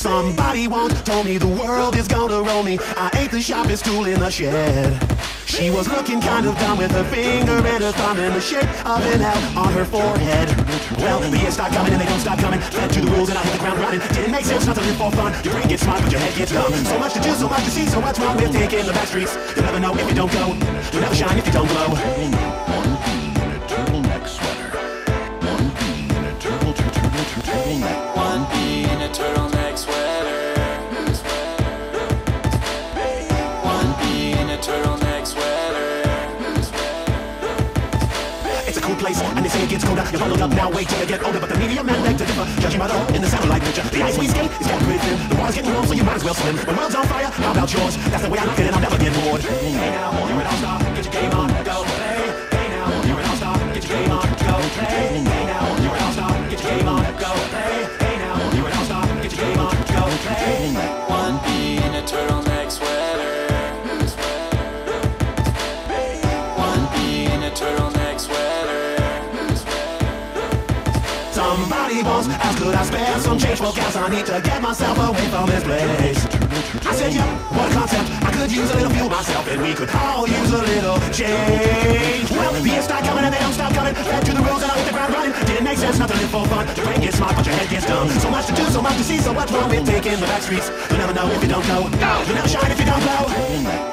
Somebody once told me the world is gonna roll me. I ain't the sharpest tool in the shed. She was looking kind of dumb with her finger and her thumb in the shape of an L on her forehead. Well, the years start coming and they don't stop coming. Fed to the rules and I hit the ground running. Didn't make sense not to live for fun. Your brain gets smart but your head gets dumb. So much to do, so much to see, so what's wrong with taking the back streets? You'll never know if you don't go. You'll never shine if you don't glow. One bee in a turtleneck sweater. One bee in a turtleneck. One bee in a turtleneck sweater. One bee in a turtleneck sweater. It's a cool place, and they say it gets colder. You're bundled up now, wait till you get older. But the media man beg to differ, judging by the hole in the satellite picture. The ice we skate is getting pretty thin. The water's getting warm, so you might as well swim. The world's on fire, how about yours? That's the way I look at it, I'll never get bored. Hey now, you're an all-star, get your game on, go play. Hey now, you're an all-star, get your game on, go play. Hey now, you're an all-star, get your game on, go play. Hey now, you're an all-star, get your game on, go play. One bee in a turtleneck sweater. One bee in a turtleneck sweater. Somebody once asked, could I spare some change for gas? I need to get myself away from this place. I said, yeah, what a concept. I could use a little fuel myself, and we could all use a little change. Well, the years start coming and they don't stop coming. Fed to the rules and I hit the ground running. Didn't make sense not to live for fun. Your brain gets smart, but your head gets dumb. So much to do, so much to see, so what's wrong with taking the back streets? You'll never know if you don't go. You'll never shine if you don't glow.